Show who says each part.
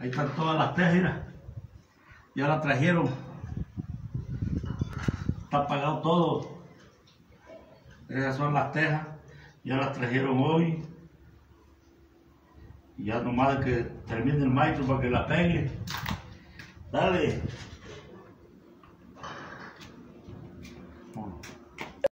Speaker 1: Ahí están todas las tejas, mira. Ya las trajeron. Está pagado todo. Esas son las tejas. Ya las trajeron hoy. Y ya nomás que termine el maestro para que la pegue. Dale.